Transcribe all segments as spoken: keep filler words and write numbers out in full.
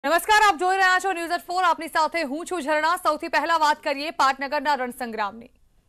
નમસ્કાર, આપ જોઈ રહ્યા છો ન્યૂઝ એટ ફોર. આપની સાથે હું છું ઝરણા. સૌથી પહેલા વાત કરીએ પાટનગરના રણસંગ્રામની.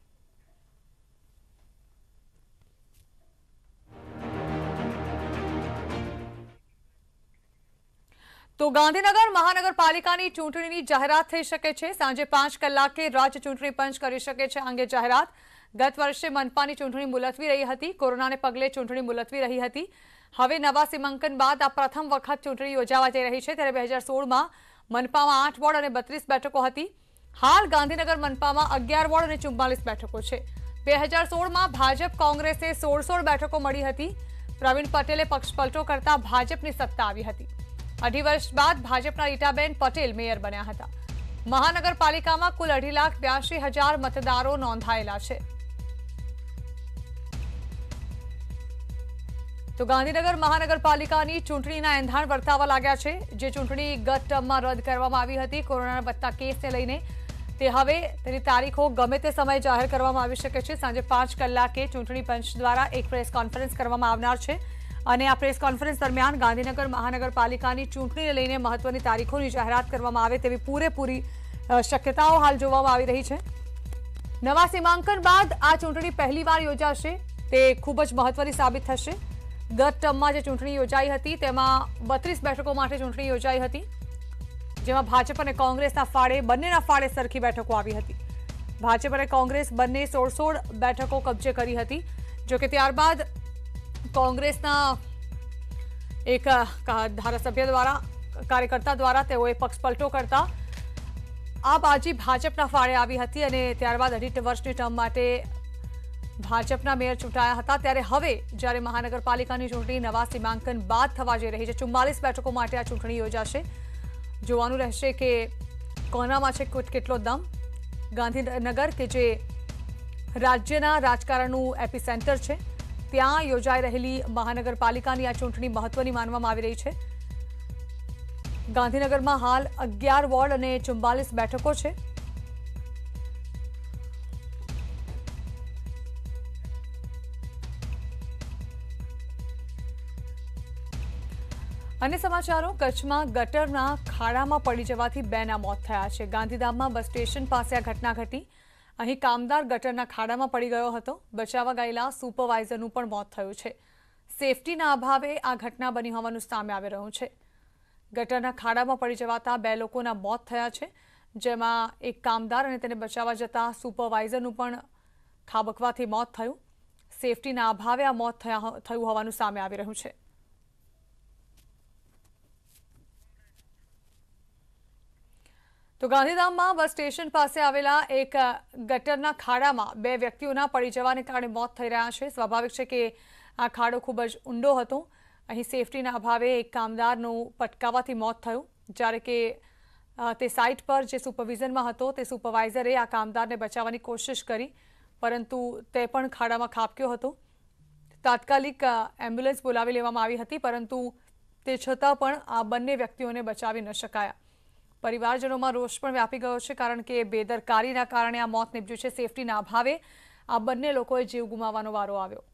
તો ગાંધીનગર મહાનગરપાલિકાની ચૂંટણીની જાહેરાત થઈ શકે છે. સાંજે પાંચ કલાકે રાજ્ય ચૂંટણી પંચ કરી શકે છે અંગે જાહેરાત. ગત વર્ષે મનપાની ચૂંટણી મુલતવી રહી હતી. કોરોનાને પગલે ચૂંટણી મુલતવી રહી હતી. હવે નવા સીમાંકન બાદ આ પ્રથમ વખત ચૂંટણી યોજાવા જઈ રહી છે. ત્યારે બે હજાર સોળમાં મનપામાં આઠ વોર્ડ અને બત્રીસ બેઠકો હતી. હાલ ગાંધીનગર મનપામાં અગિયાર વોર્ડ અને ચુમ્માલીસ બેઠકો છે. બે હજાર સોળમાં ભાજપ કોંગ્રેસે સોળ સોળ બેઠકો મળી હતી. પ્રવીણ પટેલે પક્ષપલટો કરતા ભાજપની સત્તા આવી હતી. અઢી વર્ષ બાદ ભાજપના રીટાબેન પટેલ મેયર બન્યા હતા. મહાનગરપાલિકામાં કુલ અઢી લાખ બ્યાસી હજાર મતદારો નોંધાયેલા છે. તો ગાંધીનગર મહાનગરપાલિકાની ચૂંટણીના એંધાણ વર્તાવા લાગ્યા છે. જે ચૂંટણી ગત ટર્મમાં રદ કરવામાં આવી હતી કોરોનાના વધતા કેસને લઈને, તે હવે તેની તારીખો ગમે તે સમયે જાહેર કરવામાં આવી શકે છે. સાંજે પાંચ કલાકે ચૂંટણી પંચ દ્વારા એક પ્રેસ કોન્ફરન્સ કરવામાં આવનાર છે અને આ પ્રેસ કોન્ફરન્સ દરમિયાન ગાંધીનગર મહાનગરપાલિકાની ચૂંટણીને લઈને મહત્વની તારીખોની જાહેરાત કરવામાં આવે તેવી પૂરેપૂરી શક્યતાઓ હાલ જોવામાં આવી રહી છે. નવા સીમાંકન બાદ આ ચૂંટણી પહેલીવાર યોજાશે તે ખૂબ જ મહત્વની સાબિત થશે. ગત ટર્મમાં જે ચૂંટણી યોજાઈ હતી તેમાં બત્રીસ બેઠકો માટે ચૂંટણી યોજાઈ હતી, જેમાં ભાજપ અને કોંગ્રેસના ફાળે બંનેના ફાળે સરખી બેઠકો આવી હતી. ભાજપ અને કોંગ્રેસ બંને સોળ સોળ બેઠકો કબજે કરી હતી. જોકે ત્યારબાદ કોંગ્રેસના એક ધારાસભ્ય દ્વારા કાર્યકર્તા દ્વારા તેઓએ પક્ષપલટો કરતા આ બાજી ભાજપના ફાળે આવી હતી અને ત્યારબાદ અઢી વર્ષની ટર્મ માટે ભાજપના મેયર ચૂંટાયા હતા. ત્યારે હવે જ્યારે મહાનગરપાલિકાની ચૂંટણી નવા સીમાંકન બાદ થવા જઈ રહી છે, ચુમ્માલીસ બેઠકો માટે આ ચૂંટણી યોજાશે. જોવાનું રહેશે કે કોનામાં છે કેટલો દમ. ગાંધીનગર કે જે રાજ્યના રાજકારણનું એપિસેન્ટર છે, ત્યાં યોજાઈ રહેલી મહાનગરપાલિકાની આ ચૂંટણી મહત્વની માનવામાં આવી રહી છે. ગાંધીનગરમાં હાલ અગિયાર વોર્ડ અને ચુમ્માલીસ બેઠકો છે. અને સમાચારો, કચ્છમાં ગટરના ખાડામાં પડી જવાથી બેના મોત થયા છે. ગાંધીધામમાં બસ સ્ટેશન પાસે આ ઘટના ઘટી. અહીં કામદાર ગટરના ખાડામાં પડી ગયો હતો. બચાવવા ગયેલા સુપરવાઇઝરનું પણ મોત થયું છે. સેફટીના અભાવે આ ઘટના બની હોવાનું સામે આવી રહ્યું છે. ગટરના ખાડામાં પડી જવાતા બે લોકોના મોત થયા છે, જેમાં એક કામદાર અને તેને બચાવવા જતા સુપરવાઇઝરનું પણ ખાબકવાથી મોત થયું. સેફટીના અભાવે આ મોત થયું હોવાનું સામે આવી રહ્યું છે. તો ગાંધીધામમાં બસ સ્ટેશન પાસે આવેલા એક ગટરના ખાડામાં બે વ્યક્તિઓના પડી જવાને કારણે મોત થઈ રહ્યા છે. સ્વાભાવિક છે કે આ ખાડો ખૂબ જ ઊંડો હતો. અહીં સેફટીના અભાવે એક કામદારનું પટકાવાથી મોત થયું, જ્યારે કે તે સાઇટ પર જે સુપરવિઝનમાં હતો તે સુપરવાઇઝરે આ કામદારને બચાવવાની કોશિશ કરી, પરંતુ તે પણ ખાડામાં ખાબક્યો હતો. તાત્કાલિક એમ્બ્યુલન્સ બોલાવી લેવામાં આવી હતી, પરંતુ તે છતાં પણ આ બંને વ્યક્તિઓને બચાવી ન શકાયા. પરિવારજનોમાં રોષ પણ વ્યાપી ગયો છે, કારણ કે બેદરકારીના કારણે આ મોત નીપજ્યું છે. સેફટીના અભાવે આ બંને લોકોએ જીવ ગુમાવવાનો વારો આવ્યો.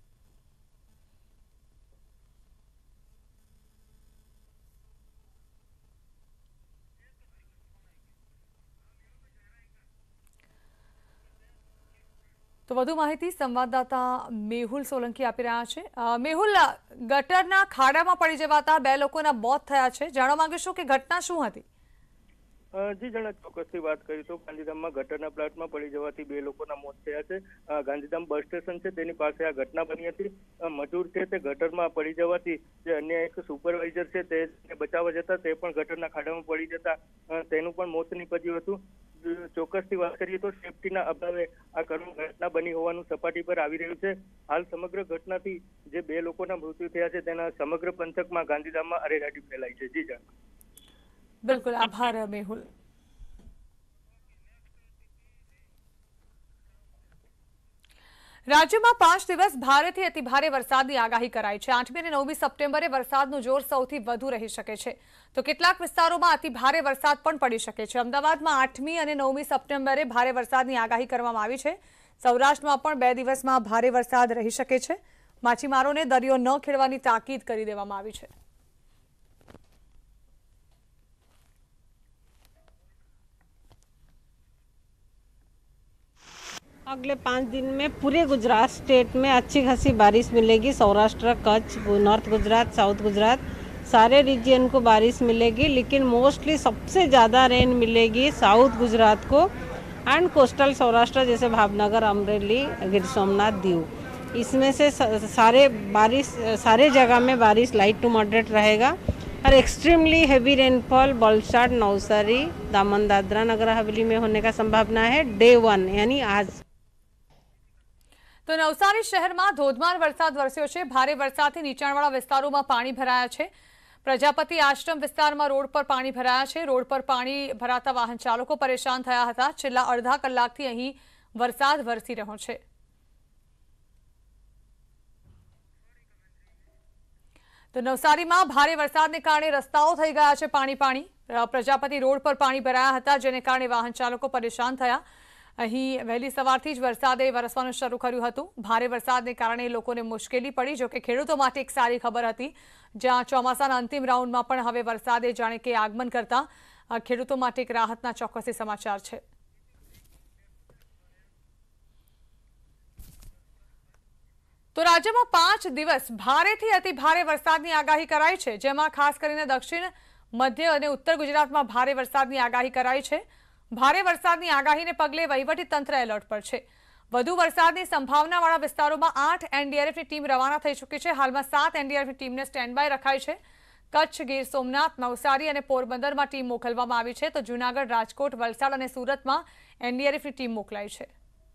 તો વધુ માહિતી સંવાદદાતા મેહુલ સોલંકી આપી રહ્યા છે. મેહુલ, ગટરના ખાડામાં પડી જવાતા બે લોકોના મોત થયા છે. જાણવા માંગીશું કે ઘટના શું હતી? જી જણા, ચોક્કસથી વાત કરી તો ગાંધીધામમાં ગટરના પ્લાટમાં પડી જવાથી બે લોકોના મોત થયા છે. ગાંધીધામ બસ સ્ટેશન છે તેની પાસે આ ઘટના બની હતી. મજૂર છે તે ગટરમાં પડી જવાથી જે અન્ય એક સુપરવાઇઝર છે તે બચાવવા જતા તે પણ ગટરના ખાડામાં પડી જતા તેનું પણ મોત નીપજ્યું હતું. ચોક્કસથી વાત કરીએ તો સેફટીના અભાવે આ કરુણ ઘટના બની હોવાનું સપાટી પર આવી રહ્યું છે. હાલ સમગ્ર ઘટનાથી જે બે લોકોના મૃત્યુ થયા છે તેના સમગ્ર પંથકમાં ગાંધીધામમાં અરેરાટી ફેલાઈ છે. જી જણા. બિલકુલ, આભાર મેહુલ. રાજ્યમાં પાંચ દિવસ ભારેથી અતિભારે વરસાદની આગાહી કરાઈ છે. આઠમી અને નવમી સપ્ટેમ્બરે વરસાદનું જોર સૌથી વધુ રહી શકે છે. તો કેટલાક વિસ્તારોમાં અતિભારે વરસાદ પણ પડી શકે છે. અમદાવાદમાં આઠમી અને નવમી સપ્ટેમ્બરે ભારે વરસાદની આગાહી કરવામાં આવી છે. સૌરાષ્ટ્રમાં પણ બે દિવસમાં ભારે વરસાદ રહી શકે છે. માછીમારોને દરિયો ન ખેડવાની તાકીદ કરી દેવામાં આવી છે. अगले पाँच दिन में पूरे गुजरात स्टेट में अच्छी खासी बारिश मिलेगी। सौराष्ट्र, कच्छ, नॉर्थ गुजरात, साउथ गुजरात सारे रीजन को बारिश मिलेगी, लेकिन मोस्टली सबसे ज़्यादा रेन मिलेगी साउथ गुजरात को एंड कोस्टल सौराष्ट्र जैसे भावनगर, अमरेली, गिर सोमनाथ, दीव। इसमें से सारे बारिश सारे जगह में बारिश लाइट टू मॉडरेट रहेगा और extremely heavy rainfall Valsad, Navsari, Daman Dadra Nagar Haveli में होने का संभावना है डे वन यानी आज। તો નવસારી શહેરમાં ધોધમાર વરસાદ વરસ્યો છે। ભારે વરસાદથી નીચાણવાળા વિસ્તારોમાં પાણી ભરાયા છે। પ્રજાપતિ આશ્રમ વિસ્તારમાં રોડ પર પાણી ભરાયા છે। રોડ પર પાણી ભરાતા વાહન ચાલકો પરેશાન થયા હતા। છેલ્લા અડધા કલાકથી અહીં વરસાદ વરસી રહ્યો છે। તો નવસારીમાં ભારે વરસાદને કારણે રસ્તાઓ થઈ ગયા છે પાણી પાણી। પ્રજાપતિ રોડ પર પાણી ભરાયા હતા, જેને કારણે વાહન ચાલકો પરેશાન થયા। અહીં વહેલી સવારથી જ વરસાદે વરસવાનું શરૂ કર્યું હતું। ભારે વરસાદને કારણે લોકોને મુશ્કેલી પડી, જો કે ખેડૂતો માટે એક સારી ખબર હતી, જ્યાં ચોમાસાના અંતિમ રાઉન્ડમાં પણ હવે વરસાદે જાણે કે આગમન કરતા ખેડૂતો માટે એક રાહતના ચોક્કસી સમાચાર છે। તો રાજ્યમાં પાંચ દિવસ ભારેથી અતિ ભારે વરસાદની આગાહી કરાઈ છે, જેમાં ખાસ કરીને દક્ષિણ, મધ્ય અને ઉત્તર ગુજરાતમાં ભારે વરસાદની આગાહી કરાઈ છે। ભારે વરસાદની આગાહીને પગલે વહીવટી તંત્ર એલર્ટ પર છે। વધુ વરસાદની સંભાવનાવાળા વિસ્તારોમાં આઠ એનડીઆરએફની ટીમ રવાના થઈ ચૂકી છે। હાલમાં સાત એનડીઆરએફની ટીમને સ્ટેન્ડ બાય રખાઈ છે। કચ્છ, ગીર સોમનાથ, નવસારી અને પોરબંદરમાં ટીમ મોકલવામાં આવી છે, તો જૂનાગઢ, રાજકોટ, વલસાડ અને સુરતમાં એનડીઆરએફની ટીમ મોકલાઈ છે।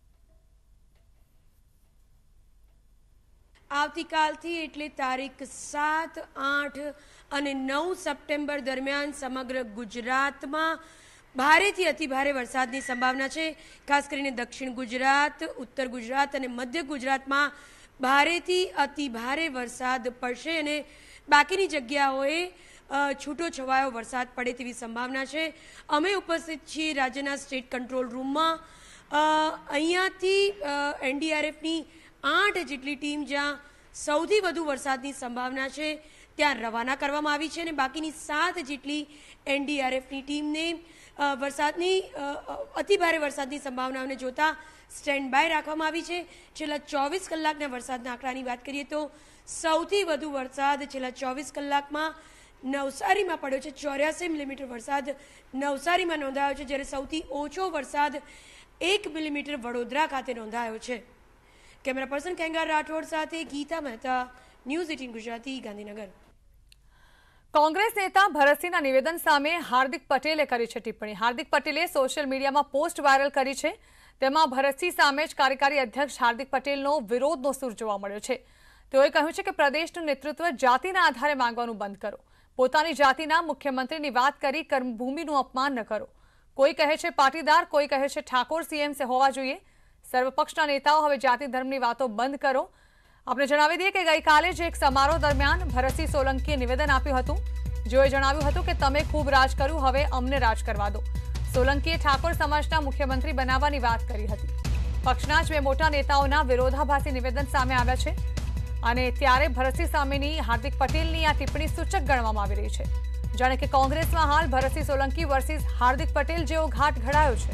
આવતીકાલથી એટલે તારીખ સાત, આઠ અને નવ સપ્ટેમ્બર દરમિયાન સમગ્ર ગુજરાતમાં ભારેથી અતિ ભારે વરસાદની સંભાવના છે। ખાસ કરીને દક્ષિણ ગુજરાત, ઉત્તર ગુજરાત અને મધ્ય ગુજરાતમાં ભારેથી અતિ ભારે વરસાદ પડશે અને બાકીની જગ્યાઓએ છૂટો છવાયો વરસાદ પડે તેવી સંભાવના છે। અમે ઉપસ્થિત છીએ રાજ્યના સ્ટેટ કંટ્રોલ રૂમમાં। અહીંયાથી એનડીઆરએફની આઠ જેટલી ટીમ જ્યાં સૌથી વધુ વરસાદની સંભાવના છે ત્યાં રવાના કરવામાં આવી છે અને બાકીની સાત જેટલી એનડીઆરએફની ટીમને વરસાદની અતિ ભારે વરસાદની સંભાવનાઓને જોતા સ્ટેન્ડ બાય રાખવામાં આવી છે। છેલ્લા ચોવીસ કલાકના વરસાદના આંકડાની વાત કરીએ તો સૌથી વધુ વરસાદ છેલ્લા ચોવીસ કલાકમાં નવસારીમાં પડ્યો છે। ચોર્યાસી મિલીમીટર વરસાદ નવસારીમાં નોંધાયો છે, જ્યારે સૌથી ઓછો વરસાદ એક મિલીમીટર વડોદરા ખાતે નોંધાયો છે। કેમેરા પર્સન કેંગાર રાઠોડ સાથે ગીતા મહેતા, ન્યૂઝ એટીન ગુજરાતી, ગાંધીનગર। કોંગ્રેસ નેતા ભરતસિંહના નિવેદન સામે હાર્દિક પટેલે કરી છે ટિપ્પણી। હાર્દિક પટેલે સોશિયલ મીડિયામાં પોસ્ટ વાયરલ કરી છે, તેમાં ભરતસિંહ સામે જ કાર્યકારી અધ્યક્ષ હાર્દિક પટેલનો વિરોધનો સૂર જોવા મળ્યો છે। તેઓએ કહ્યું છે કે પ્રદેશનું નેતૃત્વ જાતિના આધારે માંગવાનું બંધ કરો। પોતાની જાતિના મુખ્યમંત્રીની વાત કરી કર્મભૂમિનું અપમાન ન કરો। કોઈ કહે છે પાટીદાર, કોઈ કહે છે ઠાકોર સીએમ હોવા જોઈએ। સર્વપક્ષના નેતાઓ હવે જાતિ ધર્મની વાતો બંધ કરો। આપણે જણાવી દઈએ કે ગઈકાલે જ એક સમારોહ દરમિયાન ભરતસિંહ સોલંકીએ નિવેદન આપ્યું હતું, જેઓએ જણાવ્યું હતું કે તમે ખૂબ રાજ કર્યું, હવે અમને રાજ કરવા દો। સોલંકીએ ઠાકોર સમાજના મુખ્યમંત્રી બનાવવાની વાત કરી હતી। પક્ષના જ બે મોટા નેતાઓના વિરોધાભાસી નિવેદન સામે આવ્યા છે અને ત્યારે ભરતસિંહ સામેની હાર્દિક પટેલની આ ટિપ્પણી સૂચક ગણવામાં આવી રહી છે। જાણે કે કોંગ્રેસમાં હાલ ભરતસિંહ સોલંકી વર્સિસ હાર્દિક પટેલ જેવો ઘાટ ઘડાયો છે।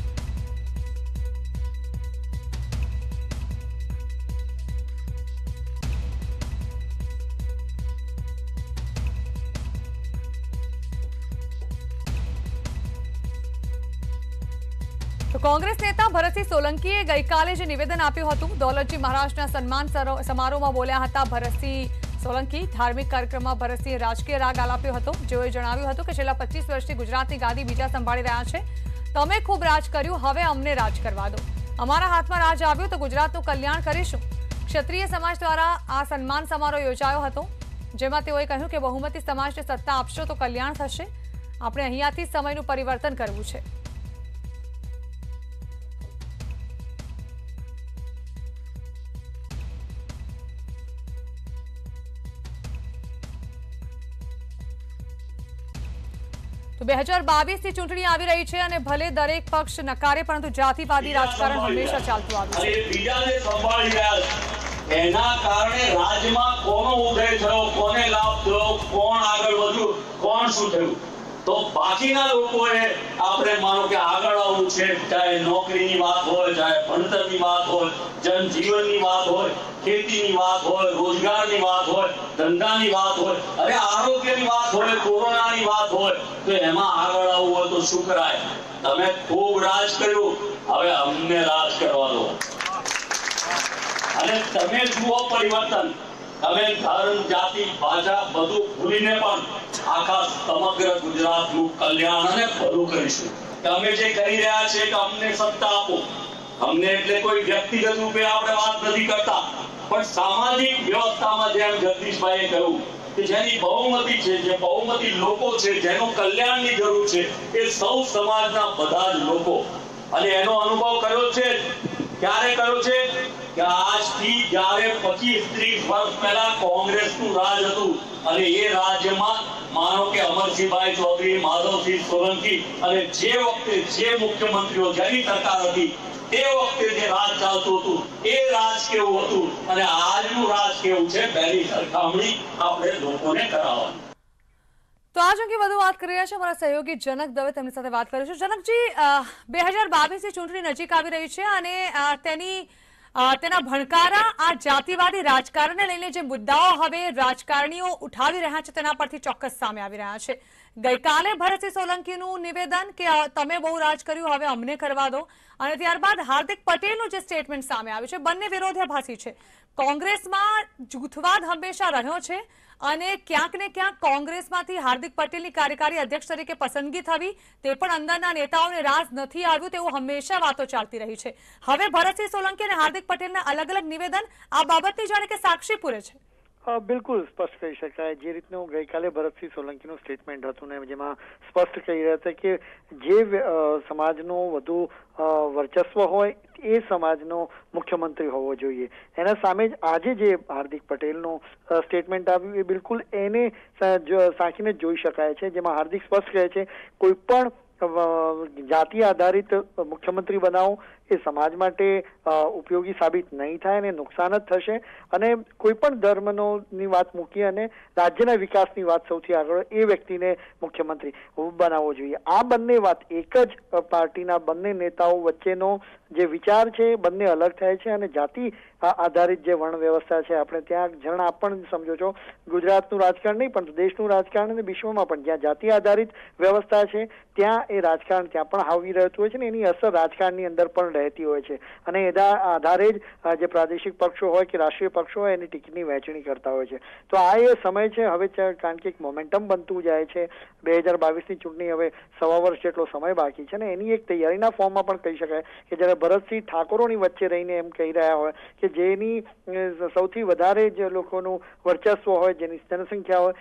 તો કોંગ્રેસ નેતા ભરતસિંહ સોલંકીએ ગઈકાલે જે નિવેદન આપ્યું હતું, દૌલતજી મહારાજના સન્માન સમારોહમાં બોલ્યા હતા ભરતસિંહ સોલંકી। ધાર્મિક કાર્યક્રમમાં ભરતસિંહે રાજકીય રાગ આલાપ્યો હતો, જેઓએ જણાવ્યું હતું કે છેલ્લા પચીસ વર્ષથી ગુજરાતની ગાદી બીજા સંભાળી રહ્યા છે। તમે ખૂબ રાજ કર્યું, હવે અમને રાજ કરવા દો। અમારા હાથમાં રાજ આવ્યું તો ગુજરાતનું કલ્યાણ કરીશું। ક્ષત્રિય સમાજ દ્વારા આ સન્માન સમારોહ યોજાયો હતો, જેમાં તેઓએ કહ્યું કે બહુમતી સમાજને સત્તા આપશો તો કલ્યાણ થશે। આપણે અહીંયાથી સમયનું પરિવર્તન કરવું છે। તો બે હજાર બાવીસ ની ચૂંટણી આવી રહી છે અને ભલે દરેક પક્ષ નકારે, પરંતુ જાતિવાદી રાજકારણ હંમેશા ચાલતું આવ્યું છે। બીજાને સંભાળી રહ્યા છે, એના કારણે રાજ્યમાં કોનો ઉદય થયો, કોને લાભ થયો, કોણ આગળ વધ્યું, કોણ શું થયું, તો બાકીના લોકોએ આપણે માનો કે આગળ આવવું છે, ચાહે નોકરીની વાત હોય, ચાહે ભણતરની વાત હોય, જનજીવનની વાત હોય, ખેતીની વાત હોય, રોજગારની વાત હોય, ધંધાની વાત હોય, અરે આરોગ્યની વાત હોય, કોરોનાની વાત હોય, તો એમાં આગળ આવવું હોય તો શું કરાય? તમે ખૂબ રાજ કર્યું, હવે અમને રાજ કરવા દો અને તમે જુઓ પરિવર્તન. તમે ધર્મ, જાતિ, ભાષા બધું ભૂલીને પણ આખા સમગ્ર ગુજરાતનું કલ્યાણ અને ભલું કરીશું. તમે જે કરી રહ્યા છે કે અમને સત્તા આપો, અમને એટલે કોઈ વ્યક્તિગત રૂપે આપણે વાત નથી કરતા, પણ સામાજિક વ્યવસ્થામાં જેમ જગદીશભાઈએ કહ્યું કે જેની બહુમતી છે, જે બહુમતી લોકો છે, જેનું કલ્યાણની જરૂર છે, એ સૌ સમાજના બધા જ લોકો. અને એનો અનુભવ કર્યો છે. ક્યારે કર્યો છે કે આજથી જ્યારે પચીસ ત્રીસ વર્ષ પહેલા કોંગ્રેસનું રાજ હતું અને એ રાજ્યમાં માનો કે અમરસિંહભાઈ ચૌધરી, માધવસિંહ સોલંકી અને જે વખતે જે મુખ્યમંત્રીઓ જેની સરકાર હતી તે વખતે જે રાજ ચાલતું હતું એ રાજ કેવું હતું અને આજનું રાજ કેવું છે, બેની સરખામણી આપણે લોકોને કરાવવાની. તો આજ અંગે વધુ વાત કરી રહ્યા છે અમારા સહયોગી જનક દવે, તેમની સાથે વાત કરીશું. જનકજી, બે હજાર બાવીસ ની ચૂંટણી નજીક આવી રહી છે અને તેની તેના ભણકારા આ જાતિવાદી રાજકારણને લઈને જે મુદ્દાઓ હવે રાજકારણીઓ ઉઠાવી રહ્યા છે તેના પરથી ચોક્કસ સામે આવી રહ્યા છે. ગઈકાલે ભરતસિંહ સોલંકીનું નિવેદન કે તમે બહુ રાજ કર્યું, હવે અમને કરવા દો, અને ત્યારબાદ હાર્દિક પટેલનું જે સ્ટેટમેન્ટ સામે આવ્યું છે, બંને વિરોધાભાસી છે. કોંગ્રેસમાં જૂથવાદ હંમેશા રહ્યો છે અને ક્યાંક ને ક્યાંક કોંગ્રેસમાંથી હાર્દિક પટેલની કાર્યકારી અધ્યક્ષ તરીકે પસંદગી થવી તે પણ અંદરના નેતાઓને રાજ નથી આવ્યું તેવું હંમેશા વાતો ચાલતી રહી છે. હવે ભરતસિંહ સોલંકી અને હાર્દિક પટેલના અલગ અલગ નિવેદન આ બાબતની જાણે કે સાક્ષી પૂરે છે. બિલકુલ સ્પષ્ટ કહી શકાય. જે રીતનું ગઈકાલે ભરતસિંહ સોલંકીનું સ્ટેટમેન્ટ હતું ને જેમાં સ્પષ્ટ કહી રહ્યા હતા કે જે સમાજનું વધુ વર્ચસ્વ હોય એ સમાજનો મુખ્યમંત્રી હોવો જોઈએ, એના સામે જ આજે જે હાર્દિક પટેલનું સ્ટેટમેન્ટ આવ્યું એ બિલકુલ એને સાંકીને જોઈ શકાય છે. જેમાં હાર્દિક સ્પષ્ટ કહે છે કોઈ પણ જાતિ આધારિત મુખ્યમંત્રી બનાવો એ સમાજ માટે ઉપયોગી સાબિત નહીં થાય અને નુકસાન જ થશે, અને કોઈ પણ ધર્મનો ની વાત મૂકી અને રાજ્યના વિકાસની વાત સૌથી આગળ એ વ્યક્તિને મુખ્યમંત્રી બનાવવો જોઈએ. આ બંને વાત એક જ પાર્ટીના બંને નેતાઓ વચ્ચેનો જે વિચાર છે બંને અલગ થાય છે અને જાતિ આધારિત જે વર્ણ વ્યવસ્થા છે આપણે ત્યાં જણ આપ પણ સમજો છો ગુજરાતનું રાજકારણ નહીં પણ દેશનું રાજકારણ અને વિશ્વમાં પણ જ્યાં જાતિ આધારિત વ્યવસ્થા છે ત્યાં એ રાજકારણ ત્યાં પણ હાવી રહેતું હોય છે ને એની અસર રાજકારણની અંદર પણ રહેતી હોય છે અને એના આધારે જ જે પ્રાદેશિક પક્ષો હોય કે રાષ્ટ્રીય પક્ષો હોય એની ટિકિટની વહેંચણી કરતા હોય છે. તો આ એ સમય છે હવે કારણ કે એક મોમેન્ટમ બનતું જાય છે. બે હજાર બાવીસની ચૂંટણી હવે સવા વર્ષ જેટલો સમય બાકી છે ને એની એક તૈયારીના ફોર્મમાં પણ કહી શકાય કે જ્યારે ભરતસિંહ ઠાકોરોની વચ્ચે રહીને એમ કહી રહ્યા હોય કે જેની સૌથી વધારે જે લોકોનું વર્ચસ્વ હોય, જેની જનસંખ્યા હોય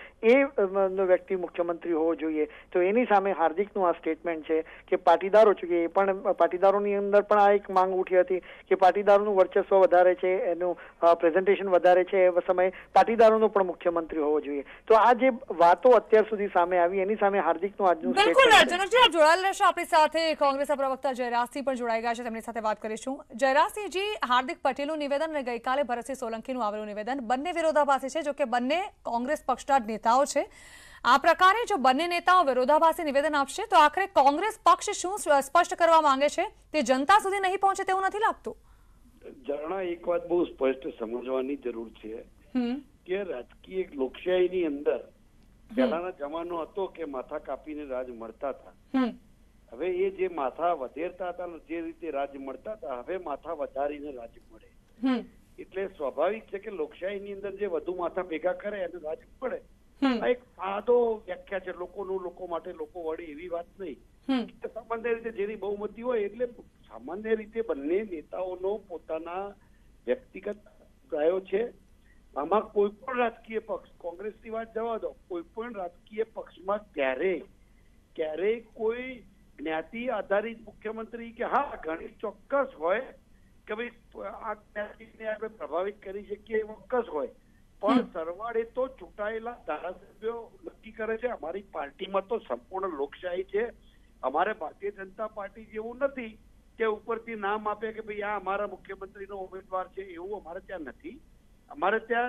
એ વ્યક્તિ મુખ્યમંત્રી હોવો જોઈએ, તો એની સામે હાર્દિકનું આ સ્ટેટમેન્ટ છે કે પાટીદારો છે કે એ પણ પાટીદારોની અંદર પણ આ એક માંગ ઉઠી હતી કે પાટીદારોનું વર્ચસ્વ વધારે છે, એનું પ્રેઝન્ટેશન વધારે છે, એ સમયે પાટીદારોનો પણ મુખ્યમંત્રી હોવો જોઈએ. તો આ જે વાતો અત્યાર સુધી સામે આવી એની સામે હાર્દિકનું આજનું બિલકુલ જનકજી આપ જોડાયેલા રહેશો આપણી સાથે. કોંગ્રેસના પ્રવક્તા જયરાજસિંહ પણ જોડાઈ ગયા છે, તેમની સાથે વાત કરીશું. જયરાજસિંહજી, હાર્દિક પટેલનું નિવેદન અને ગઈકાલે ભરતસિંહ સોલંકીનું આવેલું નિવેદન બંને વિરોધાભાસી છે, જો કે બંને કોંગ્રેસ પક્ષના જ નેતાઓ છે. આ પ્રકારે જો બંને નેતાઓ વિરોધાભાસી નિવેદન આપશે તો આખરે કોંગ્રેસ પક્ષ શું સ્પષ્ટ કરવા માંગે છે તે જનતા સુધી નહીં પહોંચે તેવું નથી લાગતું? ઝરણા, એક વાત બહુ સ્પષ્ટ સમજવાની જરૂર છે કે રાજકીય લોકશાહીની અંદર પહેલાના જમાનો હતો કે માથા કાપીને રાજ મળતા હતા. હવે એ જે માથા વધેરતા હતા જે રીતે રાજ મળતા હતા હવે માથા વધારીને રાજ મળે. એટલે સ્વાભાવિક છે કે લોકશાહીની અંદર જે વધુ માથા ભેગા કરે એને રાજ પડે. આ એક સાદો વ્યાખ્યા છે, લોકોનું લોકો માટે લોકો વળે એવી વાત નહીં. સામાન્ય રીતે જેની બહુમતી હોય એટલે સામાન્ય રીતે બંને નેતાઓનો પોતાના વ્યક્તિગત અભિપ્રાયો છે. આમાં કોઈ પણ રાજકીય પક્ષ, કોંગ્રેસની વાત જવા દો, કોઈ પણ રાજકીય પક્ષમાં ક્યારેય ક્યારેય કોઈ જ્ઞાતિ આધારિત મુખ્યમંત્રી કે હા ઘણી ચોક્કસ હોય કે ભાઈ આ જ્ઞાતિને આપણે પ્રભાવિત કરી શકીએ એ ચોક્કસ હોય, પણ સરવાળે તો ચૂંટાયેલા ધારાસભ્યો નક્કી કરે છે. અમારી પાર્ટીમાં તો સંપૂર્ણ લોકશાહી છે. અમારે ભારતીય જનતા પાર્ટી જેવું નથી કે ઉપરથી નામ આપે કે ભાઈ આ અમારા મુખ્યમંત્રીનો ઉમેદવાર છે, એવું અમારે ત્યાં નથી. અમારે ત્યાં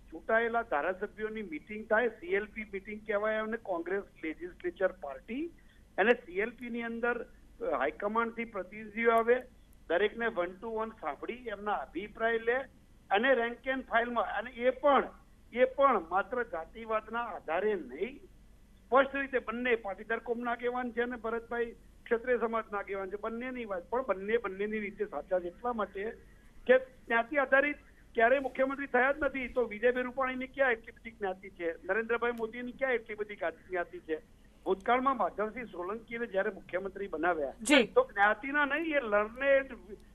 ચૂંટાયેલા ધારાસભ્યોની મિટિંગ થાય, સીએલપી મિટિંગ કહેવાય, અને કોંગ્રેસ લેજિસ્લેચર પાર્ટી અને સીએલપી ની અંદર હાઈકમાન્ડ થી પ્રતિનિધિઓ આવે, દરેકને વન ટુ વન સાંભળી એમના અભિપ્રાય લે અને રેન્ક એન્ડ ફાઇલમાં, અને એ પણ એ પણ માત્ર જાતિવાદના આધારે નહીં, સ્પષ્ટ રીતે બંને પાટીદાર કોમના આગેવાન છે અને ભરતભાઈ ક્ષત્રિય સમાજના આગેવાન છે, બંનેની વાત પણ બંને બંનેની રીતે સાચા છે, એટલા માટે કે જ્ઞાતિ આધારિત ક્યારેય મુખ્યમંત્રી થયા જ નથી. તો વિજયભાઈ રૂપાણીની ક્યાં એટલી બધી જ્ઞાતિ છે, નરેન્દ્રભાઈ મોદીની ક્યાં એટલી બધી જ્ઞાતિ છે. ભૂતકાળમાં માધવસિંહ સોલંકીને જયારે મુખ્યમંત્રી બનાવ્યા તો જ્ઞાતિના નહીં, એ લર્નેડ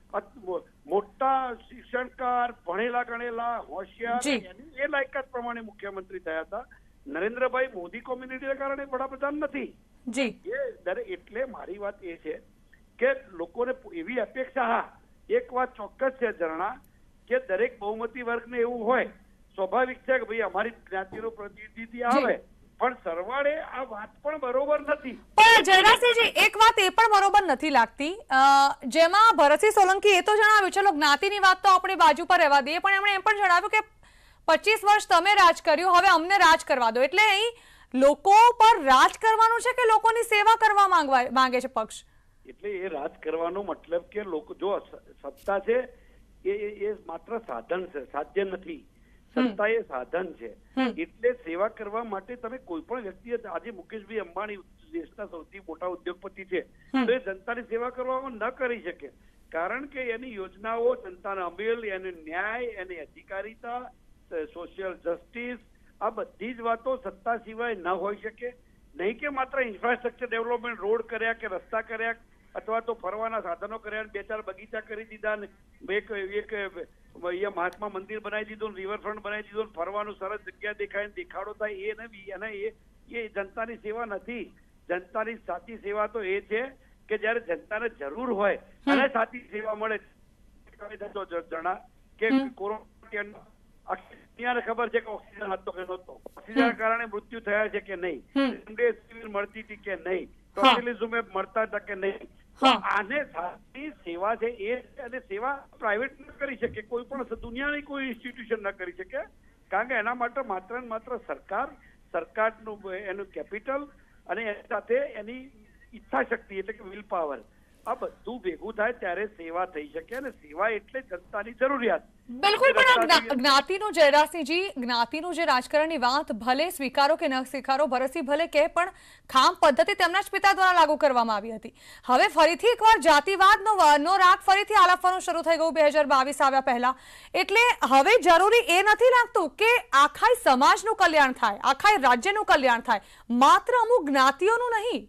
મોટા શિક્ષણકાર, ભણેલા ગણેલા, હોશિયાર, એ લાયકાત પ્રમાણે મુખ્યમંત્રી થયા હતા. નરેન્દ્રભાઈ મોદી કોમ્યુનિટીના કારણે વડાપ્રધાન નથી. એ દરેક એટલે મારી વાત એ છે કે લોકોને એવી અપેક્ષા, હા એક વાત ચોક્કસ છે ઝરણા, કે દરેક બહુમતી વર્ગને એવું હોય, સ્વાભાવિક છે કે ભાઈ અમારી જ્ઞાતિનો પ્રતિનિધિ આવે, પણ સરવાળે આ વાત પણ બરોબર નથી. પણ જયરાજસિંહજી, એક વાત એ પણ બરોબર નથી લાગતી, જેમાં ભરતસિંહ સોલંકી એ તો જણાવ્યું, ચલો જ્ઞાતિની વાત તો આપણે બાજુ પર રહેવા દઈએ, પણ એમણે એમ પણ જણાવ્યું કે પચીસ વર્ષ તમે રાજ કર્યું, હવે અમને રાજ કરવા દો. એટલે અહીં લોકો પર રાજ કરવાનું છે કે લોકોની સેવા કરવા માંગવા માંગે છે પક્ષ? એટલે એ રાજ કરવાનો મતલબ કે લોકો જો સત્તા છે એ એ માત્ર સાધન છે, સાધ્ય નથી. સત્તા એ સાધન છે, એટલે સેવા કરવા માટે તમે કોઈ પણ વ્યક્તિ, આજે મુકેશભાઈ અંબાણી દેશના સૌથી મોટા ઉદ્યોગપતિ છે, તો એ જનતાની સેવા કરવામાં ન કરી શકે, કારણ કે એની યોજનાઓ જનતાને અમલ, એને ન્યાય, એની અધિકારીતા, સોશિયલ જસ્ટિસ, આ બધી જ વાતો સત્તા સિવાય ન હોઈ શકે. નહીં કે માત્ર ઇન્ફ્રાસ્ટ્રક્ચર ડેવલપમેન્ટ, રોડ કર્યા કે રસ્તા કર્યા અથવા તો ફરવાના સાધનો કર્યા, બે ચાર બગીચા કરી દીધા, એક એક અહીંયા મહાત્મા મંદિર બનાવી દીધું, રિવરફ્રન્ટ બનાવી દીધું, ફરવાનું સરસ જગ્યા દેખાય, દેખાડો થાય, એ નથી. અને એ એ જનતાની સેવા નથી. જનતાની સાચી સેવા તો એ છે કે જયારે જનતાને જરૂર હોય અને સાચી સેવા મળે. જણા કે કોરોના દુનિયાને ખબર છે કે ઓક્સિજન હતો કે નહોતો, ઓક્સિજન કારણે મૃત્યુ થયા છે કે નહીં, મળતી હતી કે નહીં, ટોટલિઝમ મળતા હતા કે નહીં. આને સાચી સેવા છે એ, અને સેવા પ્રાઇવેટ ન કરી શકે, કોઈ પણ દુનિયાની કોઈ ઇન્સ્ટિટ્યુશન ન કરી શકે, કારણ કે એના માટે માત્ર ને માત્ર સરકાર, સરકારનું એનું કેપિટલ અને એની સાથે એની ઈચ્છા શક્તિ એટલે કે વિલ પાવર, આ બધું ભેગું થાય ત્યારે સેવા થઈ શકે, અને સેવા એટલે જનતાની જરૂરિયાત. બિલકુલ, પણ જ્ઞાતિનું, જયરાજસિંહજી, જ્ઞાતિનું જે રાજકારણની વાત ભલે સ્વીકારો કે ન સ્વીકારો, ભરતસિંહ ભલે કે, પણ ખામ પદ્ધતિ તેમના જ પિતા દ્વારા લાગુ કરવામાં આવી હતી. હવે ફરીથી એકવાર જાતિવાદનો નો રાગ ફરીથી આલાપવાનું શરૂ થઈ ગયું બે હજાર બાવીસ આવ્યા પહેલા. એટલે હવે જરૂરી એ નથી લાગતું કે આખા સમાજનું કલ્યાણ થાય, આખા રાજ્યનું કલ્યાણ થાય, માત્ર અમુક જ્ઞાતિઓનું નહીં.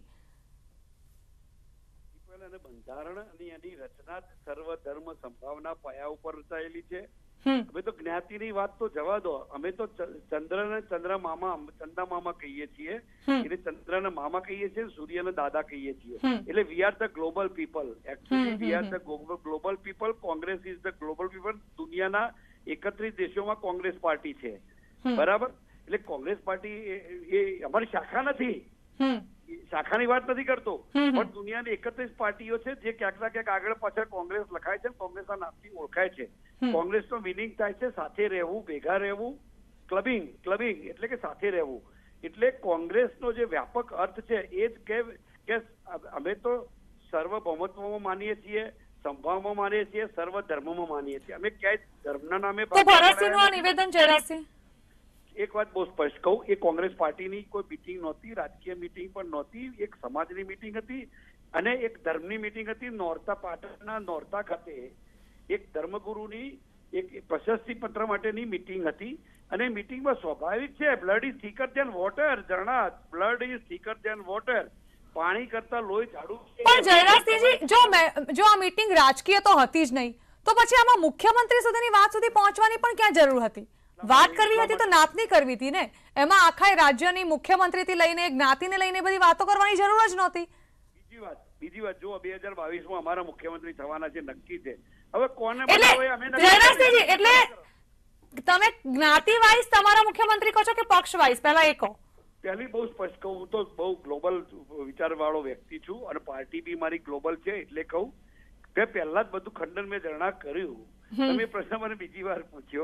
બંધારણ અને એની રચના સર્વ ધર્મ સંભાવના પાયા ઉપર રચાયેલી છે. હવે તો જ્ઞાતિની વાત તો જવા દો, અમે તો ચંદ્ર ને ચંદ્ર મામા, ચંદા મામા કહીએ છીએ, એટલે ચંદ્ર ને મામા કહીએ છીએ, સૂર્ય ને દાદા કહીએ છીએ. એટલે we are the global people. Actually we are the global people. Congress is the global people. દુનિયાના એકત્રીસ દેશોમાં કોંગ્રેસ પાર્ટી છે, બરાબર? એટલે કોંગ્રેસ પાર્ટી એ અમારી શાખા નથી, શાખાની વાત નથી કરતો, પણ દુનિયાની એકત્રીસ પાર્ટીઓ છે જે ક્યાંક ના ક્યાંક આગળ પાછળ કોંગ્રેસ લખાય છે, કોંગ્રેસના નામથી ઓળખાય છે. કોંગ્રેસનો મિનિંગ થાય છે સાથે રહેવું, ભેગા રહેવું, ક્લબિંગ. ક્લબિંગ એટલે કે સાથે રહેવું. એટલે કોંગ્રેસનો જે વ્યાપક અર્થ છે એ જ કે અમે તો સર્વભૌમત્વમાં માનીએ છીએ, સંભાવમાં માનીએ છીએ, સર્વ ધર્મમાં માનીએ છીએ. અમે ક્યાંય ધર્મના નામે નિવેદન જયરાજસિંહ એક વાત બહુ સ્પષ્ટ કહું, એ કોંગ્રેસ પાર્ટીની કોઈ મિટિંગ નહોતી, રાજકીય મિટિંગ પણ નહોતી, એક સમાજની મિટિંગ હતી અને એક ધર્મની મિટિંગ હતી. નોરતા, પાટણના નોરતા ખાતે એક ધર્મગુરુની એક પ્રશસ્તિ પત્ર માટેની મિટિંગ હતી, અને મિટિંગમાં સ્વાભાવિક છે, blood is thicker than water. જણા, blood is thicker than water. પાણી કરતા લોહી જાડું. પણ જયરાજસિંહજી, જો જો આ મિટિંગ રાજકીય તો હતી જ નહીં, તો પછી આમાં મુખ્યમંત્રી સુધીની વાત સુધી પહોંચવાની પણ ક્યાં જરૂર હતી? વાત કરવી હતી તો નાતની કરવી હતી ને, એમાં આખા રાજ્યની મુખ્યમંત્રીથી લઈને જ્ઞાતિને લઈને બધી વાતો કરવાની જરૂર જ નહોતી. બીજી વાત બીજી વાત જો બે હજાર બાવીસ માં અમારા મુખ્યમંત્રી થવાના છે, નક્કી છે. હવે કોને એટલે તમે જ્ઞાતિ વાઇઝ તમારા મુખ્યમંત્રી કહો છો કે પક્ષ વાઇઝ? પહેલા એ કહો. પહેલી બહુ સ્પષ્ટ કહું, હું તો બહુ ગ્લોબલ વિચાર વાળો વ્યક્તિ છું અને પાર્ટી બી મારી ગ્લોબલ છે, એટલે કહું કે પહેલા જ બધું ખંડન મેં જણા કર્યું. તમે પ્રશ્ન મને બીજી વાર પૂછ્યો